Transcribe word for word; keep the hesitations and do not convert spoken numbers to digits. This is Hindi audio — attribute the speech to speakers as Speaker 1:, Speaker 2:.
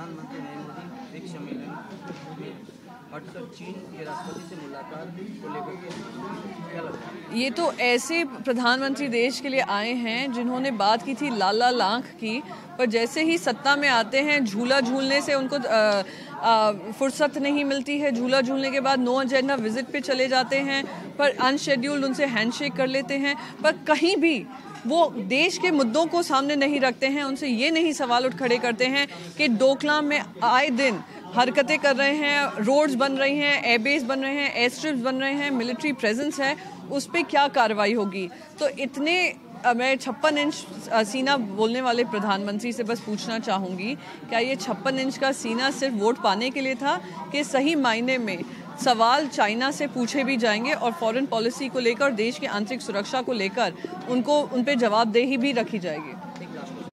Speaker 1: प्रधानमंत्री नरेंद्र मोदी ब्रिक्स सम्मेलन में हटकर चीन के राष्ट्रपति से मुलाकात को लेकर के क्या लगता है?
Speaker 2: ये तो ऐसे प्रधानमंत्री देश के लिए आए हैं जिन्होंने बात की थी लाला लांख की, पर जैसे ही सत्ता में आते हैं झूला झूलने से उनको आ, आ, फुर्सत नहीं मिलती है। झूला झूलने के बाद नो एजेंडा विजिट पे चले जाते हैं, पर अनशेड्यूल्ड उनसे हैंडशेक कर लेते हैं, पर कहीं भी वो देश के मुद्दों को सामने नहीं रखते हैं। उनसे ये नहीं सवाल उठ खड़े करते हैं कि डोकलाम में आए दिन हरकतें कर रहे हैं, रोड्स बन रही हैं, एयरबेस बन रहे हैं, एयर स्ट्रिप्स बन रहे हैं, मिलिट्री प्रेजेंस है, उस पर क्या कार्रवाई होगी। तो इतने मैं छप्पन इंच सीना बोलने वाले प्रधानमंत्री से बस पूछना चाहूँगी, क्या ये छप्पन इंच का सीना सिर्फ वोट पाने के लिए था कि सही मायने में सवाल चाइना से पूछे भी जाएंगे और फॉरेन पॉलिसी को लेकर, देश की आंतरिक सुरक्षा को लेकर उनको उन पे जवाबदेही भी रखी जाएगी।